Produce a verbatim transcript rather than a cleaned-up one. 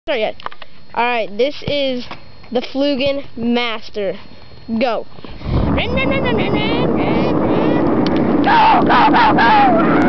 Start yet. Alright, this is the Flugen Master. Go. Go, go, go, go!